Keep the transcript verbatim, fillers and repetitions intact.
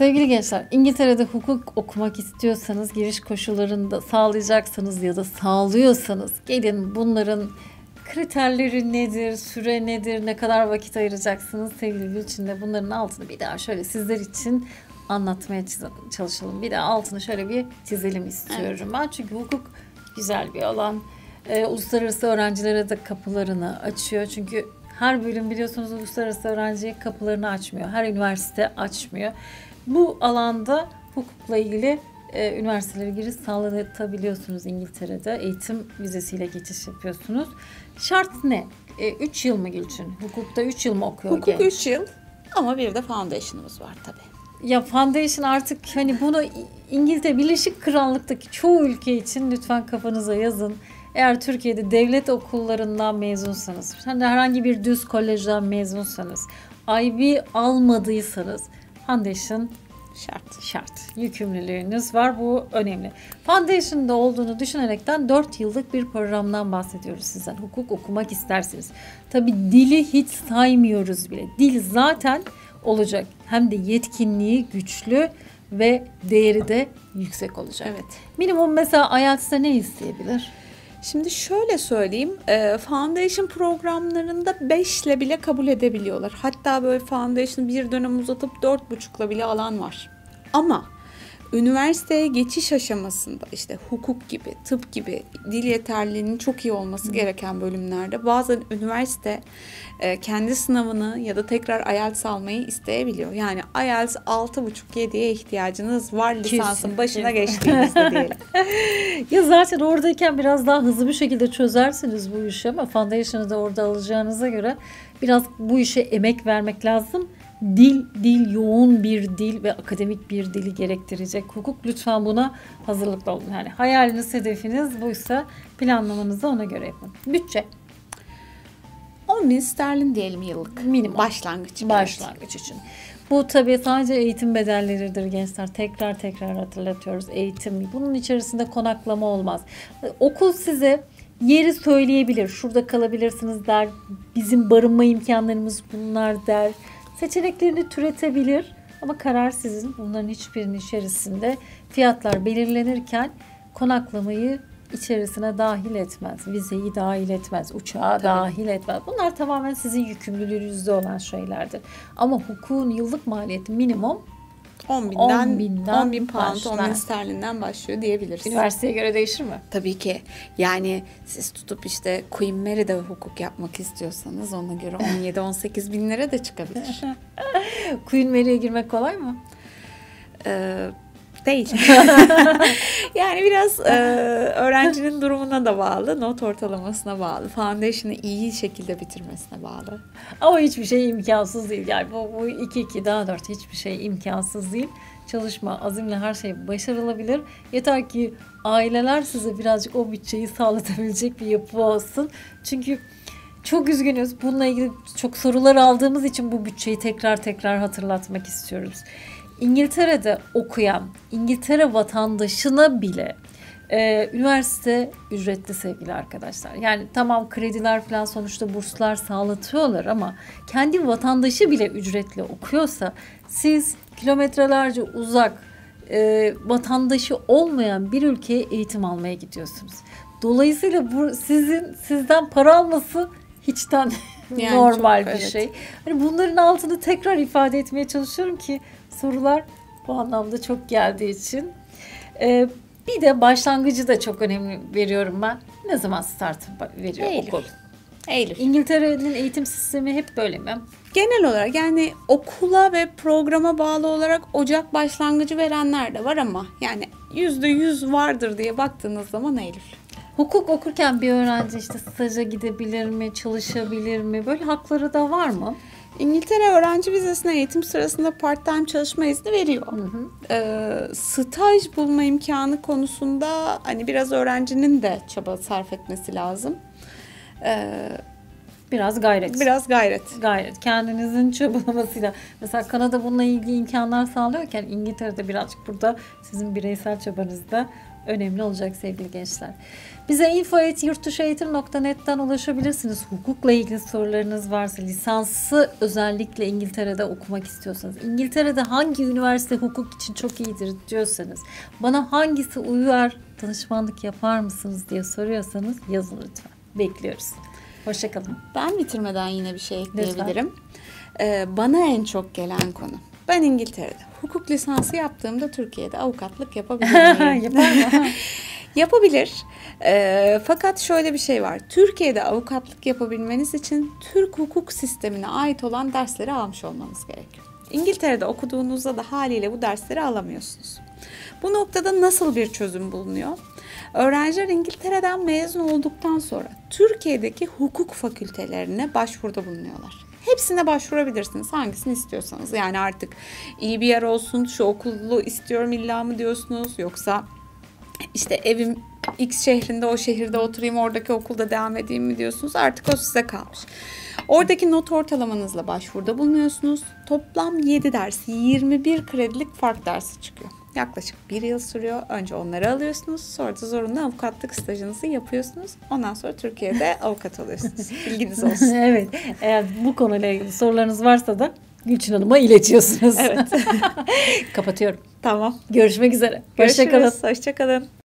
Sevgili gençler, İngiltere'de hukuk okumak istiyorsanız, giriş koşullarını da sağlayacaksanız ya da sağlıyorsanız gelin bunların kriterleri nedir, süre nedir, ne kadar vakit ayıracaksınız sevgili Gülçin de bunların altını bir daha şöyle sizler için anlatmaya çalışalım. Bir daha altını şöyle bir çizelim istiyorum evet. ben. Çünkü hukuk güzel bir alan. Ee, uluslararası öğrencilere de kapılarını açıyor. Çünkü her bölüm biliyorsunuz uluslararası öğrenciye kapılarını açmıyor. Her üniversite açmıyor. Bu alanda hukukla ilgili e, üniversitelere giriş sağlatabiliyorsunuz İngiltere'de. Eğitim vizesiyle geçiş yapıyorsunuz. Şart ne? üç e, yıl mı Gülçin? Hukukta üç yıl mı okuyor Hukuk üç yıl ama bir de foundation'ımız var tabii. Ya foundation artık hani bunu İngiltere, Birleşik Krallık'taki çoğu ülke için lütfen kafanıza yazın. Eğer Türkiye'de devlet okullarından mezunsanız, hani herhangi bir düz kolejden mezunsanız, I B almadıysanız foundation şart. Şart. Yükümlülüğünüz var. Bu önemli. Foundation'da olduğunu düşünerekten dört yıllık bir programdan bahsediyoruz sizden. Hukuk okumak isterseniz. Tabii dili hiç saymıyoruz bile. Dil zaten olacak. Hem de yetkinliği güçlü ve değeri de yüksek olacak. Evet. Minimum mesela I E L T S'te ne isteyebilir? Şimdi şöyle söyleyeyim, e, foundation programlarında beş ile bile kabul edebiliyorlar. Hatta böyle foundation bir dönem uzatıp dört buçukla bile alan var. Ama üniversiteye geçiş aşamasında işte hukuk gibi, tıp gibi dil yeterliliğinin çok iyi olması Hı. gereken bölümlerde bazen üniversite e, kendi sınavını ya da tekrar I E L T S almayı isteyebiliyor. Yani I E L T S altı buçuk yediye ihtiyacınız var lisansın Kesin. başına geçtiğinizde diyelim. Ya zaten oradayken biraz daha hızlı bir şekilde çözersiniz bu işi ama foundation'ı da orada alacağınıza göre biraz bu işe emek vermek lazım. Dil, dil yoğun bir dil ve akademik bir dili gerektirecek hukuk. Lütfen buna hazırlıklı olun. Yani hayaliniz, hedefiniz buysa planlamanızı ona göre yapın. Bütçe. on bin sterlin diyelim yıllık. Minimum. Başlangıç. Başlangıç evet. için. Bu tabii sadece eğitim bedelleridir gençler. Tekrar tekrar hatırlatıyoruz. Eğitim. Bunun içerisinde konaklama olmaz. Okul size yeri söyleyebilir. Şurada kalabilirsiniz der. Bizim barınma imkanlarımız bunlar der. Seçeneklerini türetebilir ama karar sizin. Bunların hiçbirinin içerisinde fiyatlar belirlenirken konaklamayı içerisine dahil etmez. Vizeyi dahil etmez. Uçağa Tabii. dahil etmez. Bunlar tamamen sizin yükümlülüğünüzde olan şeylerdir. Ama hukukun yıllık maliyeti minimum on binden on bin pound, on bin sterlinden başlıyor diyebiliriz. Üniversiteye göre değişir mi? Tabii ki. Yani siz tutup işte Queen Mary'de hukuk yapmak istiyorsanız ona göre on yedi on sekiz bin lira da çıkabilir. Queen Mary'e girmek kolay mı? Ee, değil. Yani biraz e, öğrencinin durumuna da bağlı, not ortalamasına bağlı, foundation'ı iyi şekilde bitirmesine bağlı. Ama hiçbir şey imkansız değil. Yani bu, bu iki iki daha dört hiçbir şey imkansız değil. Çalışma, azimle her şey başarılabilir. Yeter ki aileler size birazcık o bütçeyi sağlatabilecek bir yapı olsun. Çünkü çok üzgünüz. Bununla ilgili çok sorular aldığımız için bu bütçeyi tekrar tekrar hatırlatmak istiyoruz. İngiltere'de okuyan İngiltere vatandaşına bile e, üniversite ücretli sevgili arkadaşlar. Yani tamam krediler falan sonuçta burslar sağlatıyorlar ama kendi vatandaşı bile ücretli okuyorsa siz kilometrelerce uzak e, vatandaşı olmayan bir ülkeye eğitim almaya gidiyorsunuz. Dolayısıyla bu sizin sizden para alması hiçten yani normal çok, bir evet. şey. Hani bunların altını tekrar ifade etmeye çalışıyorum ki sorular bu anlamda çok geldiği için. Ee, bir de başlangıcı da çok önemli veriyorum ben. Ne zaman start veriyor Eylül. okul? Eylül. İngiltere'nin eğitim sistemi hep böyle mi? Genel olarak yani okula ve programa bağlı olarak Ocak başlangıcı verenler de var ama yani yüzde yüz vardır diye baktığınız zaman Eylül. Hukuk okurken bir öğrenci işte staja gidebilir mi, çalışabilir mi? Böyle hakları da var mı? İngiltere öğrenci vizesine eğitim sırasında part-time çalışma izni veriyor. Hı hı. Ee, staj bulma imkanı konusunda hani biraz öğrencinin de çaba sarf etmesi lazım. Ee, biraz gayret. Biraz gayret. Gayret. Kendinizin çabalamasıyla. Mesela Kanada bununla ilgili imkanlar sağlıyorken İngiltere'de birazcık burada sizin bireysel çabanızda önemli olacak sevgili gençler. Bize info at yurtdışıeğitim nokta net'ten ulaşabilirsiniz. Hukukla ilgili sorularınız varsa, lisansı özellikle İngiltere'de okumak istiyorsanız, İngiltere'de hangi üniversite hukuk için çok iyidir diyorsanız, bana hangisi uyar, danışmanlık yapar mısınız diye soruyorsanız yazın lütfen. Bekliyoruz. Hoşçakalın. Ben bitirmeden yine bir şey ekleyebilirim. Ee, bana en çok gelen konu. Ben İngiltere'de hukuk lisansı yaptığımda Türkiye'de avukatlık yapabilir miyim? Yapar mı? Yapabilir. Ee, fakat şöyle bir şey var. Türkiye'de avukatlık yapabilmeniz için Türk hukuk sistemine ait olan dersleri almış olmanız gerekiyor. İngiltere'de okuduğunuzda da haliyle bu dersleri alamıyorsunuz. Bu noktada nasıl bir çözüm bulunuyor? Öğrenciler İngiltere'den mezun olduktan sonra Türkiye'deki hukuk fakültelerine başvuruda bulunuyorlar. Hepsine başvurabilirsiniz. Hangisini istiyorsanız. Yani artık iyi bir yer olsun, şu okulu istiyorum illa mı diyorsunuz? Yoksa işte evim X şehrinde, o şehirde oturayım, oradaki okulda devam edeyim mi diyorsunuz? Artık o size kalmış. Oradaki not ortalamanızla başvuruda bulunuyorsunuz. Toplam yedi ders, yirmi bir kredilik fark dersi çıkıyor. Yaklaşık bir yıl sürüyor. Önce onları alıyorsunuz. Sonra da zorunlu avukatlık stajınızı yapıyorsunuz. Ondan sonra Türkiye'de avukat oluyorsunuz. Bilginiz olsun. Evet. Eğer bu konuyla ilgili sorularınız varsa da Gülçin Hanım'a iletiyorsunuz. Evet. Kapatıyorum. Tamam. Görüşmek üzere. Görüşürüz. Hoşçakalın. Hoşçakalın.